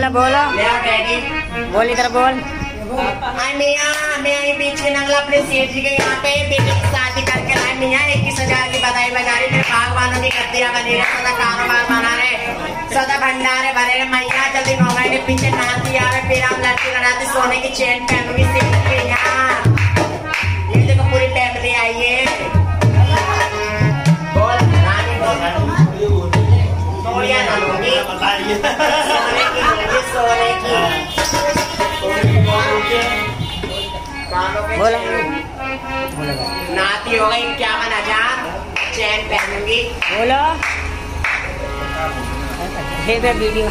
बोला बोला बोल इधर बोल। मैं पीछे नगला अपने सेठ जी के यहाँ पे बेटे की शादी करके लाए मियाँ 21,000 की बधाई बजा रही। मेरे बागवानों की गद्दियाँ बनी रहे, सदा कारोबार बना रहे, सदा भंडारे भरे रहे। मैया जल्दी 9 महीने पीछे नाती आ रहे, फिर हम लड़की लड़ाती सोने की चेन पहनूंगी सेठ के यहाँ। ये देखो पूरी फैमिली आई है। बोल रानी बोल सोनिया ना लूंगी सोने की बोला नाती हो गई 51,000 चैन पहनूंगी। बोलो वीडियो